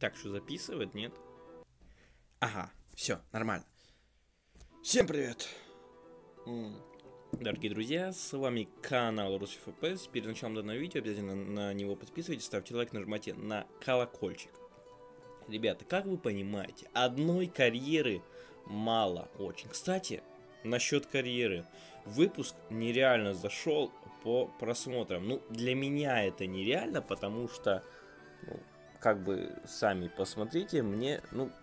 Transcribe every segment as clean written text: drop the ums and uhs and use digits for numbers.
Так, что записывает, нет? Ага, все, нормально. Всем привет! Дорогие друзья, с вами канал Русский ФПС. Перед началом данного видео обязательно на него подписывайтесь, ставьте лайк, нажимайте на колокольчик. Ребята, как вы понимаете, одной карьеры мало очень. Кстати, насчет карьеры. Выпуск нереально зашел по просмотрам. Ну, для меня это нереально, потому что, как бы, сами посмотрите, мне,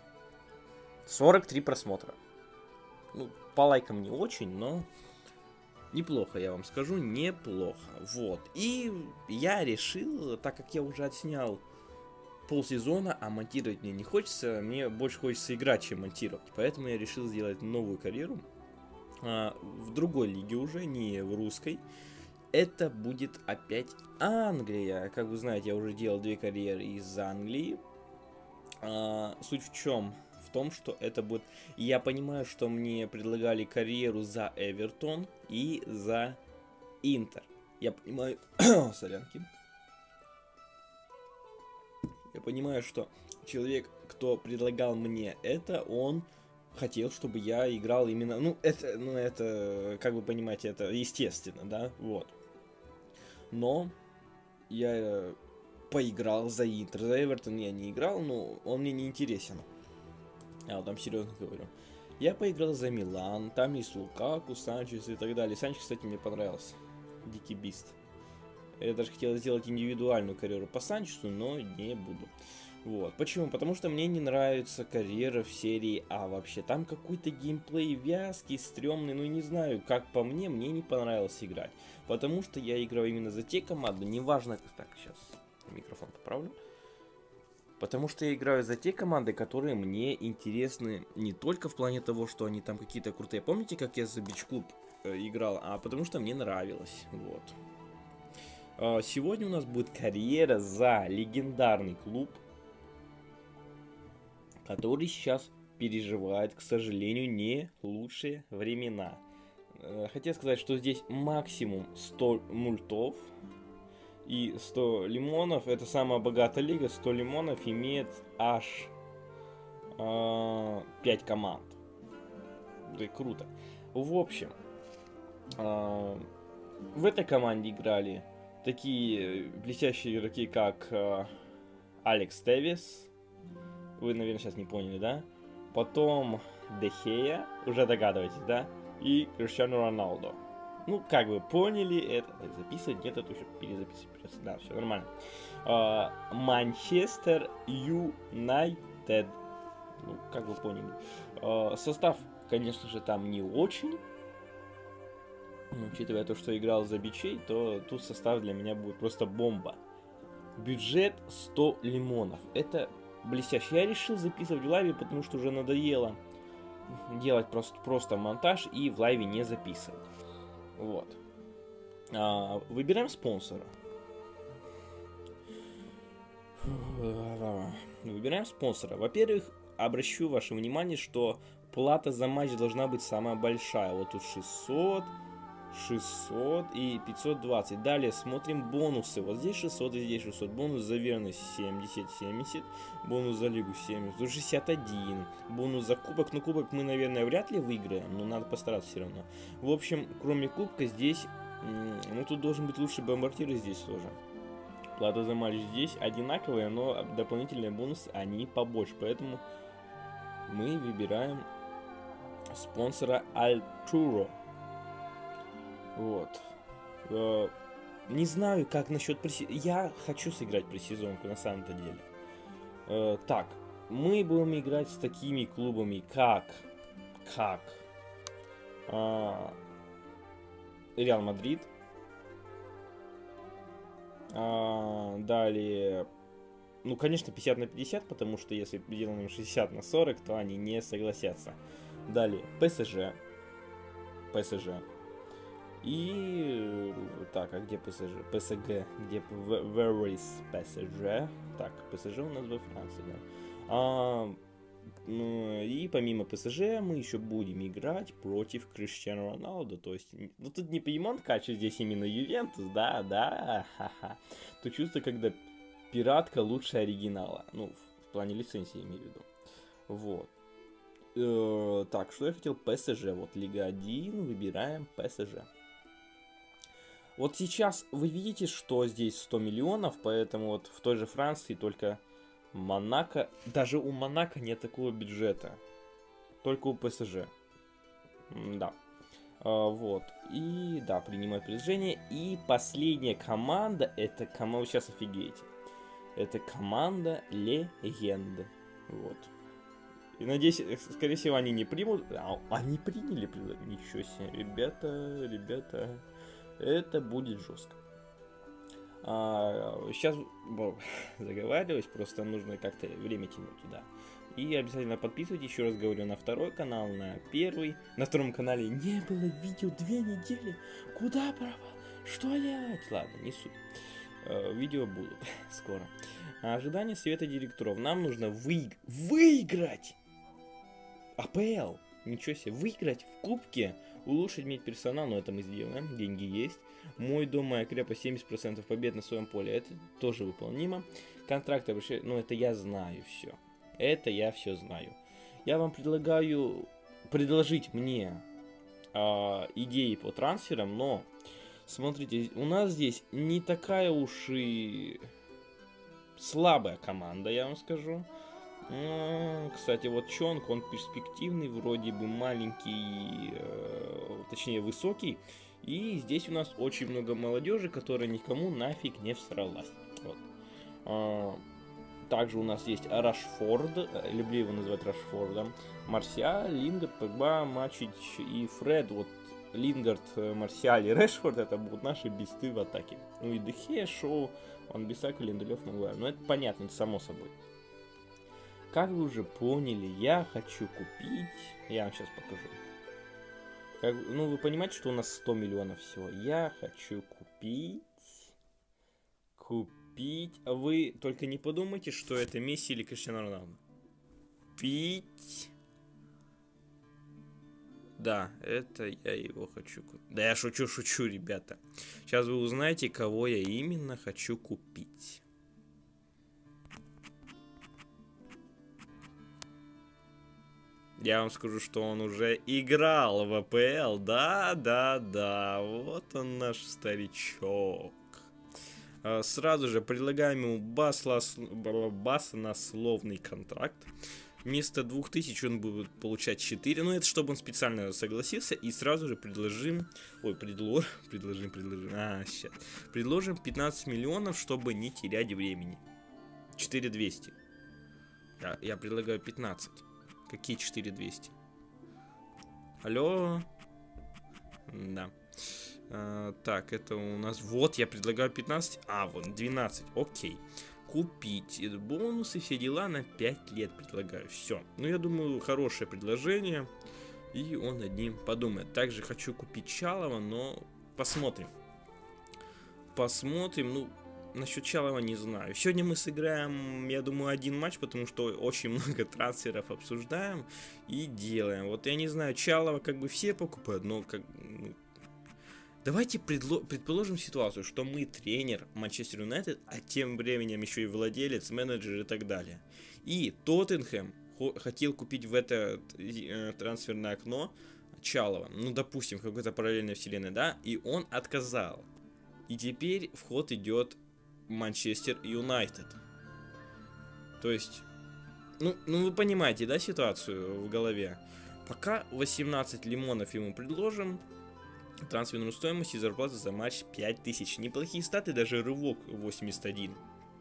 43 просмотра. По лайкам не очень, но неплохо, я вам скажу, неплохо. Вот. И я решил, так как я уже отснял полсезона, а монтировать мне не хочется, мне больше хочется играть, чем монтировать. Поэтому я решил сделать новую карьеру в другой лиге уже, не в русской. Это будет опять Англия. Как вы знаете, я уже делал 2 карьеры из Англии. Суть в чем? В том, что это будет... Я понимаю, что мне предлагали карьеру за Эвертон и за Интер. Я понимаю... Сорянки. Я понимаю, что человек, кто предлагал мне это, он хотел, чтобы я играл именно... это, как вы понимаете, это естественно, да? Вот. Но я поиграл за Интер. За Эвертон я не играл, но он мне не интересен. Я вот там серьезно говорю. Я поиграл за Милан, там есть Лукаку, Санчес и так далее. Санчес, кстати, мне понравился. Дикий бист. Я даже хотел сделать индивидуальную карьеру по Санчесу, но не буду. Вот. Почему? Потому что мне не нравится карьера в серии А вообще. Там какой-то геймплей вязкий, стрёмный, не знаю, как по мне не понравилось играть. Потому что я играю именно за те команды, неважно... Так, сейчас микрофон поправлю. Потому что я играю за те команды, которые мне интересны не только в плане того, что они там какие-то крутые. Помните, как я за Бич-клуб играл? А потому что мне нравилось. Вот. Сегодня у нас будет карьера за легендарный клуб, который сейчас переживает, к сожалению, не лучшие времена. Хотел сказать, что здесь максимум 100 мультов. И 100 лимонов, это самая богатая лига, 100 лимонов имеет аж 5 команд. Да и круто. В общем, в этой команде играли такие блестящие игроки, как Алекс Тевис. Вы, наверное, сейчас не поняли, да? Потом Де Хея, уже догадываетесь, да? И Криштиану Роналдо. Как вы поняли, это записывать, нет, это уже перезаписывать придется. Да, все нормально. Манчестер Юнайтед. Как вы поняли. Состав, конечно же, там не очень. Но, учитывая то, что играл за бичей, то тут состав для меня будет просто бомба. Бюджет 100 лимонов. Это блестяще. Я решил записывать в лайве, потому что уже надоело делать просто монтаж и в лайве не записывать. Вот. Выбираем спонсора. Выбираем спонсора. Во-первых, обращу ваше внимание, что плата за матч должна быть самая большая. Вот тут 600, 600 и 520. Далее смотрим бонусы. Вот здесь 600 и здесь 600. Бонус за верность 70, 70. Бонус за лигу 70. Тут 61. Бонус за кубок. Кубок мы, наверное, вряд ли выиграем. Но надо постараться все равно. В общем, кроме кубка здесь... тут должен быть лучший бомбардир здесь тоже. Плата за матч здесь одинаковая, но дополнительные бонусы, они побольше. Поэтому мы выбираем спонсора Альтуро. Вот. Не знаю, как насчет Я хочу сыграть пресезонку на самом-то деле. Так, мы будем играть с такими клубами, как Реал Мадрид. Далее, конечно, 50 на 50, потому что если делаем 60 на 40, то они не согласятся. Далее, ПСЖ. И... Так, а где ПСЖ? ПСГ. Где... Where is ПСЖ? Так, ПСЖ у нас во Франции, да. И помимо ПСЖ мы еще будем играть против Криштиану Роналдо. То есть, тут не Пьемонт Качо, здесь именно Ювентус, да, ха-ха. То чувство, когда пиратка лучше оригинала. В плане лицензии, я имею в виду. Вот. Так, что я хотел? ПСЖ. Вот Лига 1, выбираем ПСЖ. Вот сейчас вы видите, что здесь 100 миллионов, поэтому вот в той же Франции только Монако... Даже у Монако нет такого бюджета. Только у ПСЖ. Да. Вот. И да, принимаю предложение. И последняя команда, это команда... Вы сейчас офигеете. Это команда Легенды. Вот. И надеюсь, скорее всего, они не примут. Они приняли предложение. Ничего себе. Ребята, это будет жестко. Сейчас заговариваюсь, просто нужно как-то время тянуть, да. И обязательно подписывайтесь, еще раз говорю, на второй канал, на первый. На втором канале не было видео 2 недели. Куда пропал? Что делать? Ладно, не суть. Видео будут скоро. Ожидание совета директоров. Нам нужно выиграть АПЛ. Ничего себе, выиграть в кубке. Улучшить медперсонал, но это мы сделаем. Деньги есть. Мой дом, моя крепость, 70% побед на своем поле. Это тоже выполнимо. Контракт обращаю. Ну, это я знаю все. Это я все знаю. Я вам предлагаю предложить мне идеи по трансферам, но смотрите, у нас здесь не такая уж и слабая команда, я вам скажу. Кстати, вот Чонг, он перспективный, вроде бы маленький, точнее высокий. И здесь у нас очень много молодежи, которая никому нафиг не всралась. Вот. Также у нас есть Рашфорд, люблю его называть Рашфордом, Марсиаль, Лингард, Погба, Мачич и Фред. Вот Лингард, Марсиаль и Решфорд это будут наши бесты в атаке. Ну и Дехе, Шоу, Ван Бисака, Линделев, Магуайр. Ну это понятно, это само собой. Как вы уже поняли, я хочу купить... Я вам сейчас покажу. Ну вы понимаете, что у нас 100 миллионов всего. Я хочу купить... А вы только не подумайте, что это Месси или Криштиану Роналду. Да, это я его хочу купить. Да я шучу, ребята. Сейчас вы узнаете, кого я именно хочу купить. Я вам скажу, что он уже играл в АПЛ. Да. Вот он наш старичок. Сразу же предлагаем ему баснословный контракт. Вместо 2000 он будет получать 4. Ну, это чтобы он специально согласился. И сразу же предложим... Предложим 15 миллионов, чтобы не терять времени. 4200. Я предлагаю 15. Какие 4200? Алло? Да. Так, это у нас... Вот, я предлагаю 15. Вот, 12. Окей. Купить бонусы, все дела на 5 лет предлагаю. Все. Ну, я думаю, хорошее предложение. И он над ним подумает. Также хочу купить Чалова, но посмотрим. Ну, насчет Чалова не знаю. Сегодня мы сыграем, я думаю, один матч, потому что очень много трансферов обсуждаем и делаем. Вот я не знаю, Чалова как бы все покупают, но как... Давайте предположим ситуацию, что мы тренер Манчестер Юнайтед, а тем временем еще и владелец, менеджер и так далее. И Тоттенхэм хотел купить в это трансферное окно Чалова, ну допустим, в какой-то параллельной вселенной, да, и он отказал. И теперь в ход идет Манчестер Юнайтед. То есть, ну вы понимаете, да, ситуацию в голове. Пока 18 лимонов ему предложим, трансферную стоимость и зарплату за матч 5000. Неплохие статы, даже рывок 81.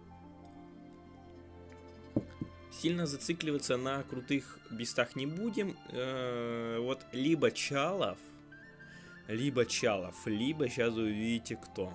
Сильно зацикливаться на крутых бестах не будем. Вот либо Чалов, либо сейчас вы увидите кто.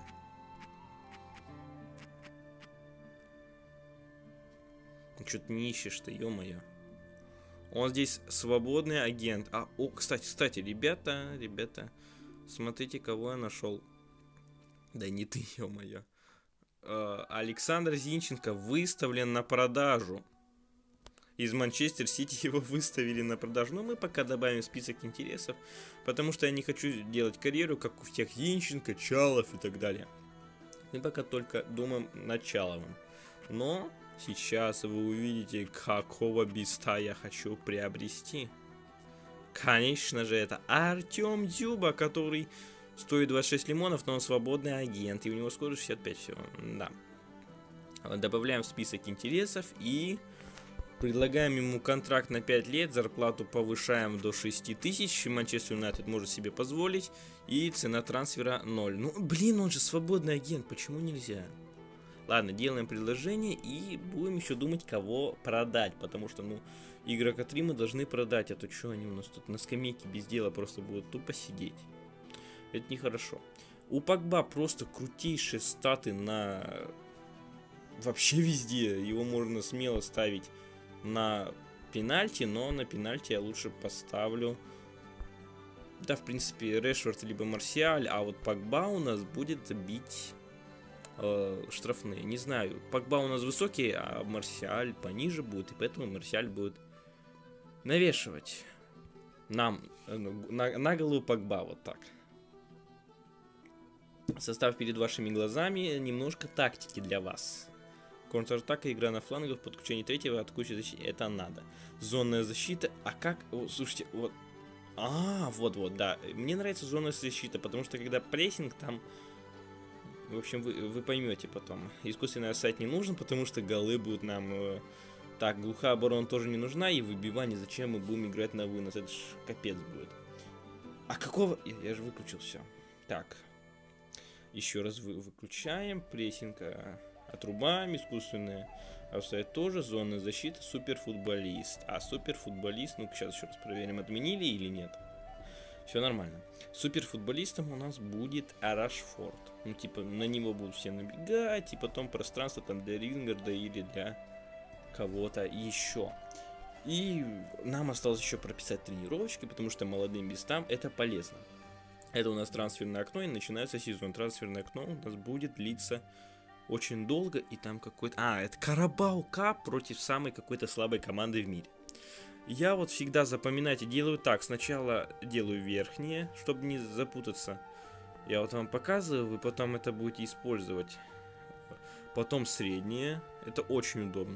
Что-то не ищешь-то, ё-моё. Он здесь свободный агент. Кстати, ребята. Смотрите, кого я нашел. Да не ты, ё-моё. Александр Зинченко выставлен на продажу. Из Манчестер Сити его выставили на продажу. Но мы пока добавим в список интересов. Потому что я не хочу делать карьеру, как у всех Зинченко, Чалов и так далее. Мы пока только думаем над Чаловым. Но Сейчас вы увидите, какого биста я хочу приобрести. Конечно же, это Артем Дзюба, который стоит 26 лимонов, но он свободный агент, и у него скорость 65 всего. Да. Добавляем в список интересов и предлагаем ему контракт на 5 лет, зарплату повышаем до 6000, Манчестер Юнайтед может себе позволить, и цена трансфера 0. Ну, блин, он же свободный агент, почему нельзя? Ладно, делаем предложение и будем еще думать, кого продать, потому что, ну, игрока 3 мы должны продать, а то что они у нас тут на скамейке без дела просто будут тупо сидеть. Это нехорошо. У Погба просто крутейшие статы на... Вообще везде. Его можно смело ставить на пенальти, но на пенальти я лучше поставлю... Да, в принципе, Решфорд либо Марсиаль, а вот Погба у нас будет бить... штрафные. Не знаю. Погба у нас высокий, а Марсиаль пониже будет, и поэтому Марсиаль будет навешивать нам на голову Погба, вот так. Состав перед вашими глазами, немножко тактики для вас. Контратака, игра на флангах, подключение третьего, атакующей защиты, это надо. Зонная защита, а как, слушайте, вот, вот, да, мне нравится зонная защита, потому что когда прессинг, там, в общем, вы поймете потом. Искусственный офсайд не нужен, потому что голы будут нам... Так, глухая оборона тоже не нужна, и выбивание, зачем мы будем играть на вынос? Это ж капец будет. А какого... Я же выключил все. Так. Еще раз выключаем. Прессинг отрубаем. Искусственный офсайд тоже. Зонная защита. Суперфутболист. А суперфутболист... Ну-ка, сейчас еще раз проверим, отменили или нет. Все нормально. Суперфутболистом у нас будет Рашфорд. Ну, типа, на него будут все набегать, и потом пространство там для Рингарда или для кого-то еще. И нам осталось еще прописать тренировочки, потому что молодым местам это полезно. Это у нас трансферное окно, и начинается сезон. Трансферное окно у нас будет длиться очень долго, и там какой-то... это Карабау Кап против самой какой-то слабой команды в мире. Я вот всегда, запоминайте, делаю так. Сначала делаю верхние, чтобы не запутаться. Я вот вам показываю, вы потом это будете использовать. Потом средние. Это очень удобно.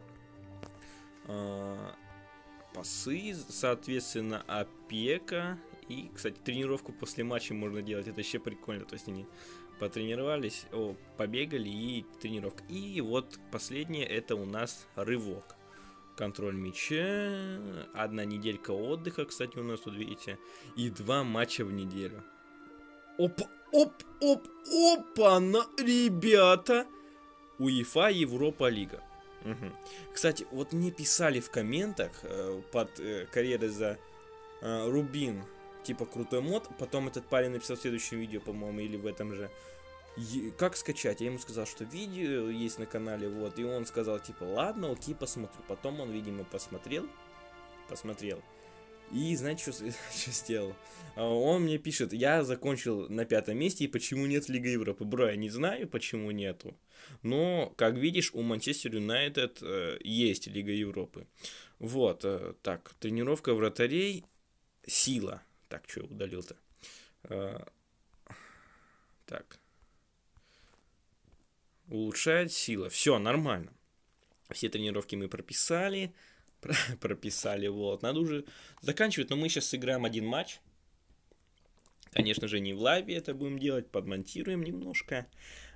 Пасы, соответственно, опека. И, кстати, тренировку после матча можно делать. Это вообще прикольно. То есть они потренировались, побегали и тренировка. И вот последнее, это у нас рывок. Контроль мяча, 1 неделька отдыха, кстати, у нас тут, видите, и 2 матча в неделю. Опа, опа, ребята! УЕФА Европа Лига. Угу. Кстати, вот мне писали в комментах под карьерой за Рубин, типа крутой мод, потом этот парень написал в следующем видео, по-моему, или в этом же. Как скачать? Я ему сказал, что видео есть на канале, вот, и он сказал, типа, ладно, окей, посмотрю. Потом он, видимо, посмотрел, и знаете, что сделал? Он мне пишет, я закончил на 5-м месте, и почему нет Лига Европы? Бро, я не знаю, почему нету, но, как видишь, у Манчестер Юнайтед есть Лига Европы. Вот, так, тренировка вратарей, сила. Так, что я удалил-то? Так. Улучшает сила. Все, нормально. Все тренировки мы прописали. Вот. Надо уже заканчивать, но мы сейчас сыграем один матч. Конечно же, не в лайве это будем делать. Подмонтируем немножко.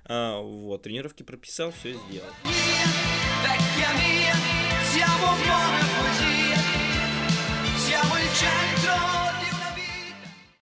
Вот, тренировки прописал, все сделал.